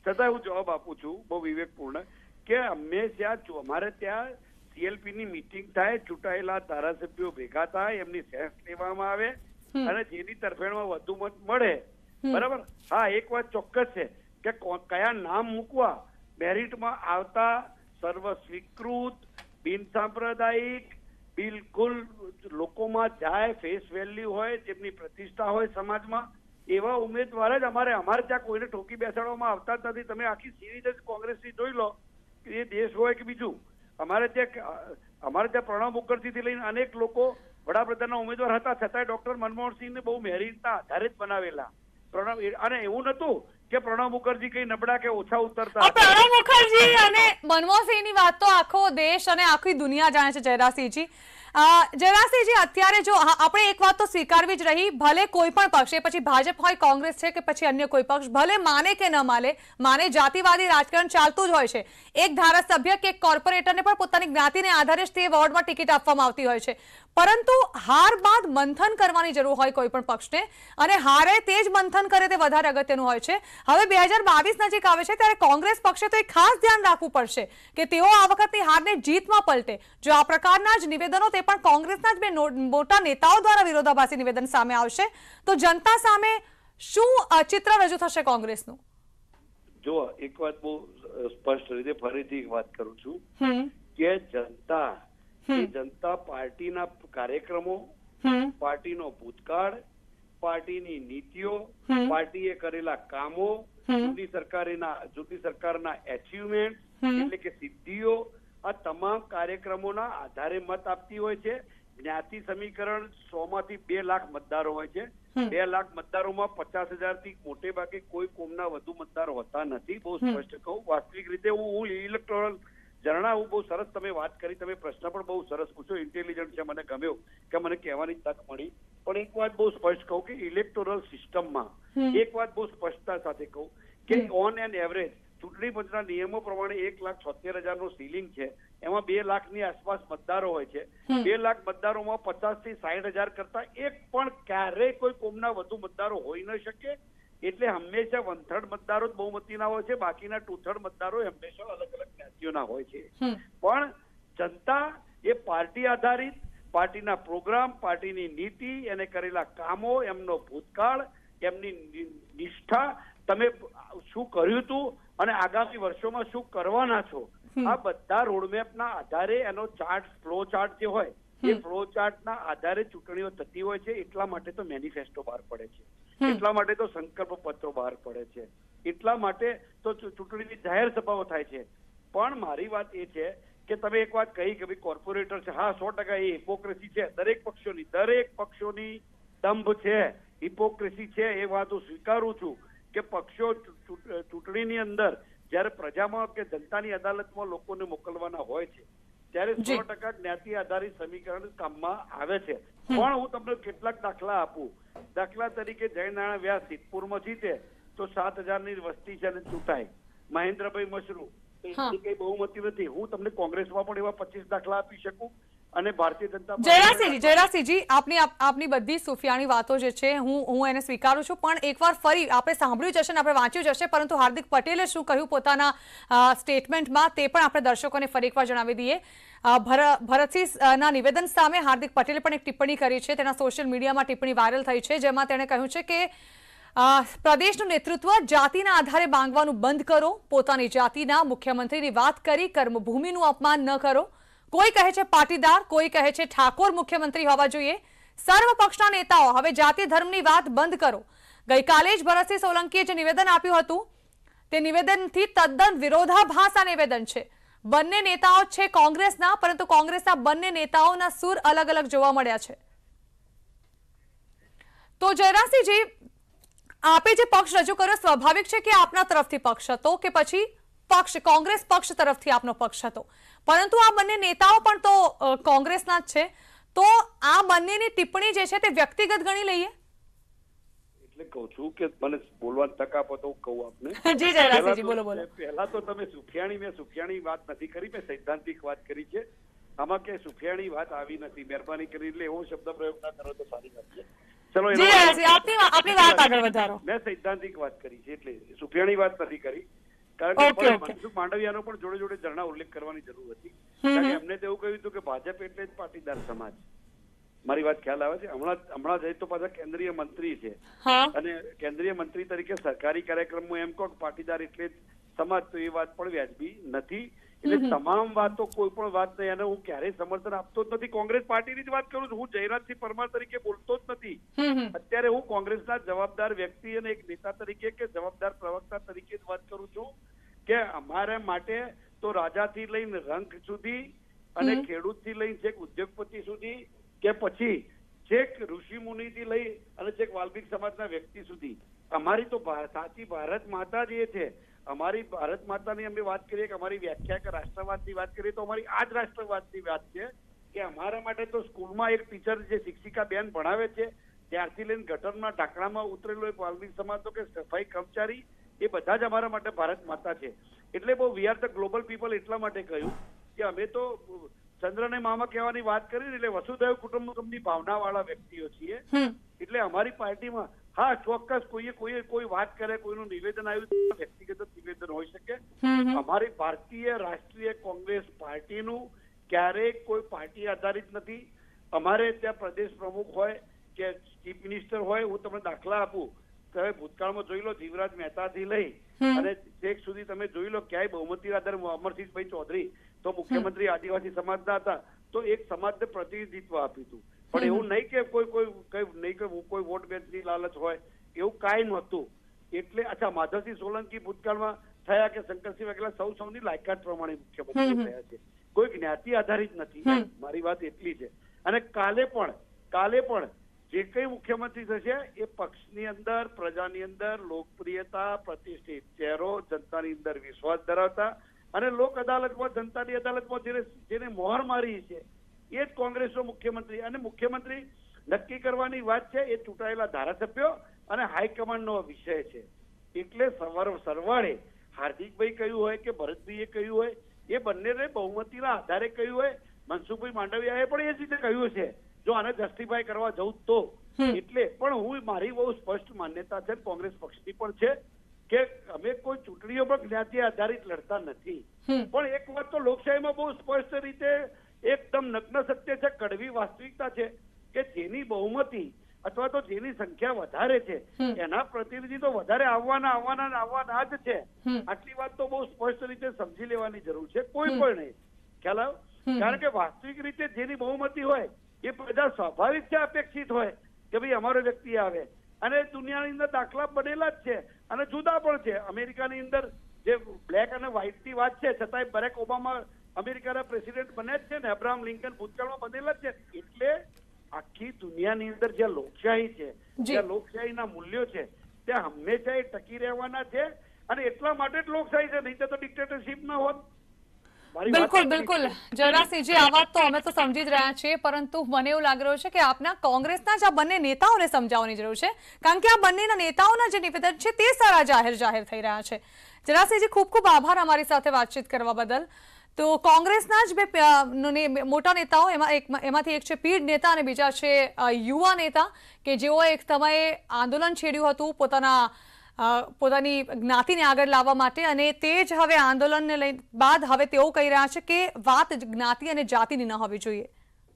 છતાં હું જવાબ આપું છું બહુ વિવેકપૂર્ણ કે હંમેશા અમારે ત્યાં સીએલપી ની મીટિંગ થાય, ચૂંટાયેલા ધારાસભ્યો ભેગા થાય, એમની સેન્સ લેવામાં આવે અને જેની તરફેણમાં વધુ મત મળે, બરાબર. હા, એક વાત ચોક્કસ છે કે કયા નામ મૂકવા મેરિટમાં આવતા સર્વ સ્વીકૃત, બિન સાંપ્રદાયિક, બિલકુલ લોકોમાં જાય, ફેસ વેલ્યુ હોય, જેમની પ્રતિષ્ઠા હોય સમાજમાં, એવા ઉમેદવાર જ અમારે અમારે ત્યાં કોઈને ઠોકી બેસાડવામાં આવતા જ નથી. તમે આખી સિરીઝ જ કોંગ્રેસની જોઈ લો, એ દેશ હોય કે બીજું. અમારે ત્યાં અમારે ત્યાં પ્રણવ મુખર્જીથી લઈને અનેક લોકો વડાપ્રધાનના ઉમેદવાર હતા, છતાંય ડોક્ટર મનમોહનસિંહને બહુ મેરિટના આધારે જ બનાવેલા. પ્રણવ અને એવું નતું કે પ્રણવ મુખર્જી કઈ નબળા કે ઓછા ઉતરતા. પ્રણવ મુખર્જી અને મનમોહનસિંહની વાત તો આખો દેશ અને આખી દુનિયા જાણે છે જયરાજસિંહજી. જયરાજસિંહજી, અત્યારે જો આપણે એક વાત તો સ્વીકારવી જ રહી, ભલે કોઈ પણ પક્ષ, પછી ભાજપ હોય, કોંગ્રેસ છે કે પછી અન્ય કોઈ પક્ષ, ભલે માને કે ન માને માને જાતિવાદી રાજકારણ ચાલતું જ હોય છે. એક ધારાસભ્ય કે કોર્પોરેટરને પણ પોતાની જ્ઞાતિને આધારે જ તે વોર્ડમાં ટિકિટ આપવામાં આવતી હોય છે. પરંતુ હાર બાદ મંથન કરવાની જરૂર હોય કોઈ પણ પક્ષને, અને હારે તે જ મંથન કરે તે વધારે અગત્યનું હોય છે. હવે બે હજાર બાવીસ નજીક આવે છે ત્યારે કોંગ્રેસ પક્ષે તો એ ખાસ ધ્યાન રાખવું પડશે કે તેઓ આ વખતની હારને જીતમાં પલટે. જો આ પ્રકારના જ નિવેદનો તે પણ કોંગ્રેસના જ બે મોટા નેતાઓ દ્વારા વિરોધાભાસી નિવેદન સામે આવશે તો જનતા સામે શું ચિત્ર રજૂ થશે કોંગ્રેસનું? જો એક વાત બહુ સ્પષ્ટ રીતે ફરીથી વાત કરું છું કે જનતા જનતા પાર્ટીના કાર્યક્રમો, પાર્ટીનો ભૂતકાળ, પાર્ટીની નીતિઓ, પાર્ટીએ કરેલા કામો, જૂની સરકારના જૂની સરકારના એચિવમેન્ટ એટલે કે સિદ્ધિઓ, આ તમામ કાર્યક્રમોના આધારે મત આપતી હોય છે. જ્ઞાતિ સમીકરણ સો માંથી બે લાખ મતદારો હોય છે. બે લાખ મતદારોમાં પચાસ હજાર થી મોટે ભાગે કોઈ કોમના વધુ મતદારો હોતા નથી. બહુ સ્પષ્ટ કહું, વાસ્તવિક રીતે હું ઇલેક્ટોરલ ઝરણા, હું બહુ સરસ તમે વાત કરી, તમે પ્રશ્ન પણ બહુ સરસ પૂછો, ઇન્ટેલિજન્ટ છે, મને ગમ્યો કે મને કહેવાની તક મળી. પણ એક વાત બહુ સ્પષ્ટ કહું કે ઇલેક્ટોરલ સિસ્ટમમાં એક વાત બહુ સ્પષ્ટતા સાથે કહું કે ઓન એન એવરેજ ચૂંટણી પંચના નિયમો પ્રમાણે એક લાખ છોતેર હજાર નું સીલિંગ છે, એમાં બે લાખ ની આસપાસ મતદારો હોય છે. બે લાખ મતદારોમાં પચાસ થી સાઠ હજાર કરતા એક પણ ક્યારેય કોઈ કોમના વધુ મતદારો હોઈ ન શકે. એટલે હંમેશા વન થર્ડ મતદારો જ બહુમતીના હોય છે, બાકીના ટુ થર્ડ મતદારો હંમેશા અલગ અલગ જ્ઞાતિઓના હોય છે. પણ જનતા એ પાર્ટી આધારિત, પાર્ટીના પ્રોગ્રામ, પાર્ટીની નીતિ, એને કરેલા કામો, એમનો ભૂતકાળ, એમની નિષ્ઠા, તમે શું કર્યું હતું અને આગામી વર્ષોમાં શું કરવાના છો, આ બધા રોડમેપના આધારે એનો ચાર્ટ, ફ્લો ચાર્ટ જે હોય એ ફ્લો ચાર્ટના આધારે ચૂંટણીઓ થતી હોય છે. એટલા માટે તો મેનિફેસ્ટો બહાર પડે છે, એટલા માટે તો સંકલ્પ પત્રો બહાર પડે છે, એટલા માટે તો ચૂંટણીની જાહેર સભાઓ થાય છે. પણ મારી વાત એ છે કે તમે એક વાત કહી કે ભાઈ કોર્પોરેટર છે, હા સો ટકા એ હિપોક્રેસી છે, દરેક પક્ષોની દરેક પક્ષોની દંભ છે, હિપોક્રેસી છે, એ વાત હું સ્વીકારું છું કે પક્ષો ચૂંટણીની અંદર જયારે પ્રજામાં કે જનતાની અદાલતમાં લોકોને મોકલવાના હોય છે ત્યારે સો ટકા જ્ઞાતિ આધારિત સમીકરણ કામમાં આવે છે. પણ હું તમને કેટલાક દાખલા આપું. દાખલા તરીકે જયનારાયણ વ્યાસ સિદ્ધપુરમાં જીતે તો સાત હજાર ની વસ્તી છે અને ચૂંટાય. મહેન્દ્રભાઈ મશરૂ કઈ બહુમતી નથી. હું તમને કોંગ્રેસમાં પણ એવા પચીસ દાખલા આપી શકું અને ભારતીય જનતા જયરાજસિંહજી જયરાજસિંહજી આપની આપની બધી સુફિયાણી વાતો જે છે હું હું એને સ્વીકારું છું, પણ એકવાર ફરી આપણે સાંભળ્યું જશે ને આપણે વાંચ્યું જશે, પરંતુ હાર્દિક પટેલે શું કહ્યું પોતાના સ્ટેટમેન્ટમાં તે પણ આપણે દર્શકોને ફરી એકવાર જણાવી દઈએ. ભરતસિંહના નિવેદન સામે હાર્દિક પટેલે પણ એક ટિપ્પણી કરી છે, તેના સોશિયલ મીડિયામાં ટિપ્પણી વાયરલ થઈ છે, જેમાં તેણે કહ્યું છે કે પ્રદેશનું નેતૃત્વ જાતિના આધારે માંગવાનું બંધ કરો, પોતાની જાતિના મુખ્યમંત્રીની વાત કરી કર્મભૂમિનું અપમાન ન કરો. કોઈ કહે છે પાટીદાર, કોઈ કહે છે ઠાકોર મુખ્યમંત્રી હોવા જોઈએ. સર્વ પક્ષના નેતાઓ હવે જાતિ ધર્મની વાત બંધ કરો. ગઈકાલે જ ભરતસિંહ સોલંકીએ જે નિવેદન આપ્યું હતું તે નિવેદનથી તદ્દન વિરોધાભાસ આ નિવેદન છે. બંને નેતાઓ છે કોંગ્રેસના, પરંતુ કોંગ્રેસના બંને નેતાઓના સૂર અલગ અલગ જોવા મળ્યા છે. તો જયરાજસિંહજી, આપે જે પક્ષ રજૂ કર્યો સ્વાભાવિક છે કે આપના તરફથી પક્ષ હતો કે પછી પક્ષ કોંગ્રેસ પક્ષ તરફથી આપનો પક્ષ હતો, પરંતુ આ બંને નેતાઓ પણ તો કોંગ્રેસના જ છે, તો આ બંનેની ટિપ્પણી જે છે તે વ્યક્તિગત ગણી લઈએ. એટલે કહું છું કે મને બોલવાની તક આપો તો કહું આપને. જી જયરાજસિંહજી બોલો બોલો. પહેલા તો તમે સુફિયાણી મેં સુફિયાણી વાત નથી કરી, મેં સૈદ્ધાંતિક વાત કરી છે. આમાં કે સુફિયાણી વાત આવી નથી, મહેરબાની કરી એટલે એવો શબ્દ પ્રયોગ ના કરો તો સારી વાત છે. ચલો જી જયરાજસિંહ આપની આપની વાત આગળ વધારો. મેં સૈદ્ધાંતિક વાત કરી છે એટલે સુફિયાણી વાત નથી કરી. કારણ કે મનસુખ માંડવિયાનો પણ જોડે જોડે ઝરણા ઉલ્લેખ કરવાની જરૂર હતી, કારણ કે એમને તો એવું કહ્યું હતું કે ભાજપ એટલે જ પાટીદાર સમાજ. મારી વાત ખ્યાલ આવે છે? હમણાં હમણાં જઈ તો પાછા કેન્દ્રીય મંત્રી છે, અને કેન્દ્રીય મંત્રી તરીકે સરકારી કાર્યક્રમમાં એમ કહો કે પાટીદાર એટલે જ સમાજ, તો એ વાત પણ વ્યાજબી નથી. એટલે તમામ વાતો, કોઈ પણ વાત નહીં, અને હું ક્યારેય સમર્થન આપતો જ નથી. કોંગ્રેસ પાર્ટીની જ વાત કરું છું. હું જયરાજસિંહ પરમાર તરીકે બોલતો જ નથી. અત્યારે હું કોંગ્રેસના જવાબદાર વ્યક્તિ અને એક નેતા તરીકે કે જવાબદાર પ્રવક્તા તરીકે જ વાત કરું છું કે અમારા માટે તો રાજાથી લઈને રંક સુધી અને ખેડૂતથી લઈને છેક ઉદ્યોગપતિ સુધી કે પછી છેક ઋષિ મુનિથી લઈ અને છેક વાલ્મિક સમાજના વ્યક્તિ સુધી અમારી તો સાચી ભારત માતા જ એ છે. અમારી ભારત માતાની અમે વાત કરીએ કે અમારી વ્યાખ્યા કે રાષ્ટ્રવાદની વાત કરીએ તો અમારી આ જ રાષ્ટ્રવાદની વાત છે કે અમારા માટે તો સ્કૂલમાં એક ટીચર જે શિક્ષિકા બેન ભણાવે છે ત્યારથી લઈને ગટરમાં ઢાંકણામાં ઉતરેલો એક વાલ્મિક સમાજ કે સફાઈ કર્મચારી, એ બધા જ અમારા માટે ભારત માતા છે. એટલે બહુ we are the global people એટલા માટે કહ્યું કે અમે તો ચંદ્રને મામા કહેવાની વાત કરી, એટલે વસુધૈવ કુટુંબકમની ભાવના વાળા વ્યક્તિઓ છીએ. એટલે અમારી પાર્ટીમાં હા ચોક્કસ કોઈએ કોઈ કોઈ વાત કરે, કોઈનું નિવેદન આવ્યું, વ્યક્તિગત નિવેદન હોઈ શકે. અમારી ભારતીય રાષ્ટ્રીય કોંગ્રેસ પાર્ટીનું ક્યારેય કોઈ પાર્ટી આધારિત નથી. અમારે ત્યાં પ્રદેશ પ્રમુખ હોય કે ચીફ મિનિસ્ટર હોય, હું તમને દાખલા આપું કે ભૂતકાળમાં જોઈ લો જીવરાજ મહેતાથી લઈ અને છેક સુધી તમે જોઈ લો ક્યાંય બહુમતી આધારે અમરસિંહભાઈ ચૌધરી તો મુખ્યમંત્રી આદિવાસી સમાજના હતા, તો એક સમાજને પ્રતિનિધિત્વ આપ્યું હતું. પણ એવું નહીં કે કોઈ કોઈ કઈ નહીં કે કોઈ વોટ બેંકની લાલચ હોય, એવું કાંઈ નહોતું. એટલે અચ્છા માધવસિંહ સોલંકી ભૂતકાળમાં થયા કે શંકરસિંહ વાઘેલા સૌ સૌની લાયકાત પ્રમાણે મુખ્યમંત્રી થયા છે, કોઈ જ્ઞાતિ આધારિત નથી. મારી વાત એટલી છે. અને કાલે પણ કાલે પણ જે કઈ મુખ્યમંત્રી થશે એ પક્ષની અંદર, પ્રજાની અંદર લોકપ્રિયતા, પ્રતિષ્ઠિત ચહેરો, જનતાની અંદર વિશ્વાસ ધરાવતા અને લોક અદાલતમાં, જનતાની અદાલતમાં જેને જેને મોહર મારી છે એ જ કોંગ્રેસનો મુખ્યમંત્રી. અને મુખ્યમંત્રી નક્કી કરવાની વાત છે એ ચૂંટાયેલા ધારાસભ્યો અને હાઈકમાન્ડનો વિષય છે. એટલે સવાર સરવાળે હાર્દિકભાઈ કહ્યું હોય કે ભરતભાઈએ કહ્યું હોય, એ બંનેને બહુમતીના આધારે કહ્યું હોય, મનસુખભાઈ માંડવિયાએ પણ એ જ રીતે કહ્યું છે જો આને જસ્ટિફાય કરવા જવું તો. એટલે પણ હું મારી બહુ સ્પષ્ટ માન્યતા છે, કોંગ્રેસ પક્ષની પણ છે કે અમે કોઈ ચૂંટણીઓ પર જ્ઞાતિ આધારિત લડતા નથી. પણ એક વાત તો લોકશાહીમાં બહુ સ્પષ્ટ રીતે એકદમ નગ્ન સત્ય છે, કડવી વાસ્તવિકતા છે કે જેની બહુમતી અથવા તો જેની સંખ્યા વધારે છે એના પ્રતિનિધિ તો વધારે આવવાના આવવાના આવવાના જ છે. આટલી વાત તો બહુ સ્પષ્ટ રીતે સમજી લેવાની જરૂર છે. કોઈ પણ નહીં ખ્યાલ આવ, કારણ કે વાસ્તવિક રીતે જેની બહુમતી હોય એ પ્રજા સ્વાભાવિક છે, અપેક્ષિત હોય કે ભાઈ અમારો વ્યક્તિ આવે. અને દુનિયાની અંદર દાખલા બનેલા જ છે અને જુદા પણ છે. અમેરિકાની અંદર જે બ્લેક અને વ્હાઇટ ની વાત છે છતાંય બરેક ઓબામા અમેરિકાના પ્રેસિડેન્ટ બન્યા જ છે ને, અબ્રાહમ લિંકન ભૂતકાળમાં બનેલા જ છે. એટલે આખી દુનિયાની અંદર જ્યાં લોકશાહી છે, જ્યાં લોકશાહીના મૂલ્યો છે, ત્યાં હંમેશા એ ટકી રહેવાના છે. અને એટલા માટે જ લોકશાહી છે, નહીં તો ડિક્ટેટરશીપ ના હોત. બિલકુલ બિલકુલ જયરાજસિંહજી, આ વાત તો અમે તો સમજી જ રહ્યા છીએ, પરંતુ મને એવું લાગી રહ્યું છે કે આપના કોંગ્રેસના જ આ બંને નેતાઓને સમજાવવાની જરૂર છે, કારણ કે આ બંનેના નેતાઓના જે નિવેદન છે તે સારા જાહેર જાહેર થઈ રહ્યા છે. જયરાજસિંહજી, ખૂબ ખૂબ આભાર અમારી સાથે વાતચીત કરવા બદલ. તો કોંગ્રેસના જ બે મોટા નેતાઓ, એમાં એક એમાંથી એક છે પીઢ નેતા અને બીજા છે યુવા નેતા કે જેઓ એક સમયે આંદોલન છેડ્યું હતું પોતાના પોતાની જ્ઞાતિને આગળ લાવવા માટે, અને તે જ હવે આંદોલનને લઈ બાદ હવે તેઓ કહી રહ્યા છે કે વાત જ્ઞાતિ અને જાતિની ન હોવી જોઈએ.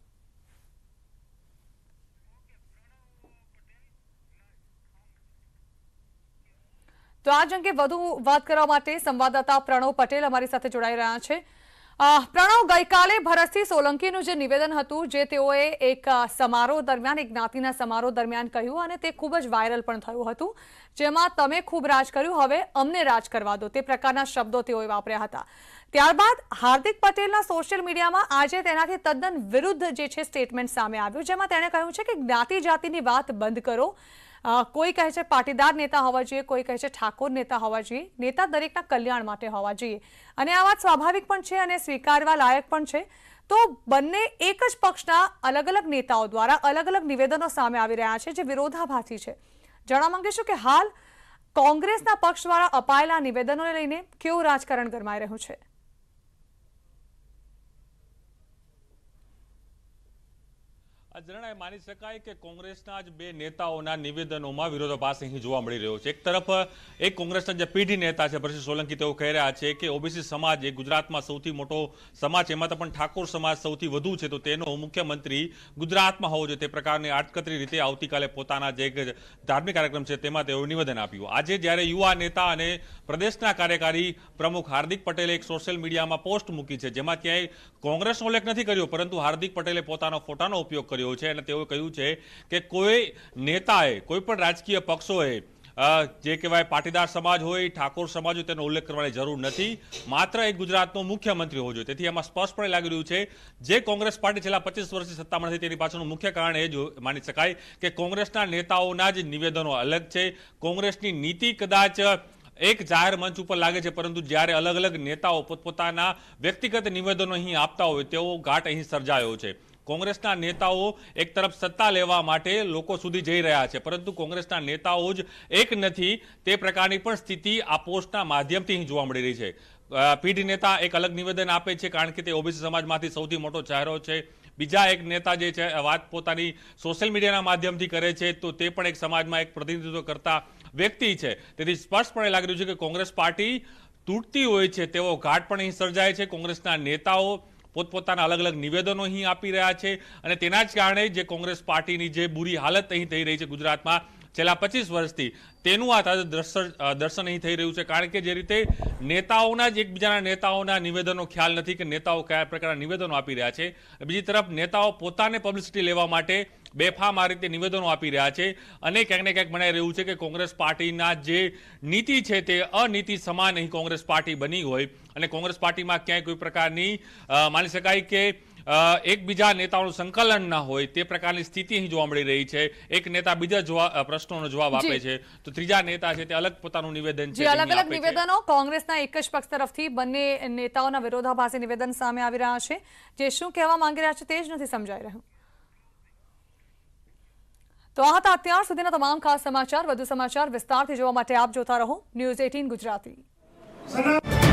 તો આ જ અંગે વધુ વાત કરવા માટે સંવાદદાતા પ્રણવ પટેલ અમારી સાથે જોડાઈ રહ્યા છે. પ્રણવ, ગઈકાલે ભરતસિંહ સોલંકીનું જે નિવેદન હતું જે તેઓએ એક સમારોહ દરમિયાન, એક જ્ઞાતિના સમારોહ દરમિયાન કહ્યું અને તે ખૂબ જ વાયરલ પણ થયું હતું, જેમાં તમે ખૂબ રાજ કર્યું, હવે અમને રાજ કરવા દો, તે પ્રકારના શબ્દો તેઓએ વાપર્યા હતા. ત્યારબાદ હાર્દિક પટેલના સોશિયલ મીડિયામાં આજે તેનાથી તદ્દન વિરુદ્ધ જે છે સ્ટેટમેન્ટ સામે આવ્યું, જેમાં તેણે કહ્યું છે કે જ્ઞાતિ જાતિની વાત બંધ કરો. કોઈ કહે છે પાટીદાર નેતા હોવા જોઈએ, કોઈ કહે છે ઠાકોર નેતા હોવા જોઈએ, નેતા દરેકના કલ્યાણ માટે હોવા જોઈએ. અને આ વાત સ્વાભાવિક પણ છે અને સ્વીકારવા લાયક પણ છે. તો બંને એક જ પક્ષના અલગ અલગ નેતાઓ દ્વારા અલગ અલગ નિવેદનો સામે આવી રહ્યા છે જે વિરોધાભાસી છે. જાણવા માંગીશું કે હાલ કોંગ્રેસના પક્ષ દ્વારા અપાયેલા નિવેદનોને લઈને કેવું રાજકારણ ગરમાઈ રહ્યું છે. જણાય માની શકાય કે કોંગ્રેસના જ બે નેતાઓના નિવેદનોમાં વિરોધાભાસ અહીં જોવા મળી રહ્યો છે. એક તરફ એક કોંગ્રેસના જે પીઢી નેતા છે ભરતસિંહ સોલંકી, તેઓ કહી રહ્યા છે કે ઓબીસી સમાજ એ ગુજરાતમાં સૌથી મોટો સમાજ છે, એમાં પણ ઠાકોર સમાજ સૌથી વધુ છે, તો તેનો મુખ્યમંત્રી ગુજરાતમાં હોવો જોઈએ. તે પ્રકારની આટકતરી રીતે આવતીકાલે પોતાના જે એક ધાર્મિક કાર્યક્રમ છે તેમાં તેઓ નિવેદન આપ્યું. આજે જ્યારે યુવા નેતા અને પ્રદેશના કાર્યકારી પ્રમુખ હાર્દિક પટેલે એક સોશિયલ મીડિયામાં પોસ્ટ મૂકી છે, જેમાં ક્યાંય કોંગ્રેસનો ઉલ્લેખ નથી કર્યો, પરંતુ હાર્દિક પટેલે પોતાનો ફોટાનો ઉપયોગ કર્યો છે અને તેઓએ કહ્યું છે કે કોઈ નેતાએ, કોઈ પણ રાજકીય પક્ષોએ જે કહેવાય પાટીદાર સમાજ હોય, ઠાકોર સમાજ હોય, તેનો ઉલ્લેખ કરવાની જરૂર નથી, માત્ર એક ગુજરાતનો મુખ્યમંત્રી હોવો જોઈએ. તેથી એમાં સ્પષ્ટપણે લાગી રહ્યું છે જે કોંગ્રેસ પાર્ટી છેલ્લા પચીસ વર્ષથી સત્તામાં નથી, તેની પાછળનું મુખ્ય કારણ એ જ માની શકાય કે કોંગ્રેસના નેતાઓના જ નિવેદનો અલગ છે. કોંગ્રેસની નીતિ કદાચ એક જાહેર મંચ ઉપર લાગે છે, પરંતુ જ્યારે અલગ અલગ નેતાઓ પોતપોતાના વ્યક્તિગત નિવેદનો અહીં આપતા હોય તેવો ઘાટ અહીં સર્જાયો છે. કોંગ્રેસના નેતાઓ એક તરફ સત્તા લેવા માટે લોકો સુધી જઈ રહ્યા છે, પરંતુ કોંગ્રેસના નેતાઓ જ એક નથી, તે પ્રકારની પણ સ્થિતિ આ પોસ્ટના માધ્યમથી અહીં જોવા મળી રહી છે. પીઢી નેતા એક અલગ નિવેદન આપે છે કારણ કે તે ઓબીસી સમાજમાંથી સૌથી મોટો ચહેરો છે. બીજા એક નેતા જે છે વાત પોતાની સોશિયલ મીડિયાના માધ્યમથી કરે છે, તો તે પણ એક સમાજમાં એક પ્રતિનિધિત્વ કરતા વ્યક્તિ છે. તેથી સ્પષ્ટપણે લાગી રહ્યું છે કે કોંગ્રેસ પાર્ટી તૂટતી હોય છે તેવો ઘાટ પણ અહીં સર્જાય છે. કોંગ્રેસના નેતાઓ પોતપોતાના અલગ અલગ નિવેદનો અહીં આપી રહ્યા છે અને તેના જ કારણે જે કોંગ્રેસ પાર્ટીની જે બુરી હાલત અહીં થઈ રહી છે ગુજરાતમાં છેલ્લા પચીસ વર્ષથી, તેનું આ તાજું દર્શન અહીં થઈ રહ્યું છે. કારણ કે જે રીતે નેતાઓના જ એકબીજાના નેતાઓના નિવેદનો ખ્યાલ નથી કે નેતાઓ કયા પ્રકારના નિવેદનો આપી રહ્યા છે, બીજી તરફ નેતાઓ પોતાને પબ્લિસિટી લેવા માટે બેફામ આ રીતે નિવેદનો આપી રહ્યા છે અને ક્યાંક ને ક્યાંક મનાઈ રહ્યું છે કે કોંગ્રેસ પાર્ટીના જે નીતિ છે તે અનીતિ સમાન અહીં કોંગ્રેસ પાર્ટી બની હોય અને કોંગ્રેસ પાર્ટીમાં ક્યાંય કોઈ પ્રકારની માની શકાય કે એકબીજા નેતાઓનું સંકલન ના હોય તે પ્રકારની સ્થિતિ અહીં જોવા મળી રહી છે. એક નેતા બીજા પ્રશ્નોનો જવાબ આપે છે તો ત્રીજા નેતા છે તે અલગ પોતાનું નિવેદન છે. અલગ અલગ નિવેદનો કોંગ્રેસના એક જ પક્ષ તરફથી બંને નેતાઓના વિરોધાભાસી નિવેદન સામે આવી રહ્યા છે, જે શું કહેવા માંગી રહ્યા છે તે જ નથી સમજાઈ રહ્યું. તો આ હતા અત્યાર સુધીના તમામ ખાસ સમાચાર. વધુ સમાચાર વિસ્તારથી જોવા માટે આપ જોતા રહો ન્યૂઝ અઠ્ઠાવીસ ગુજરાતી.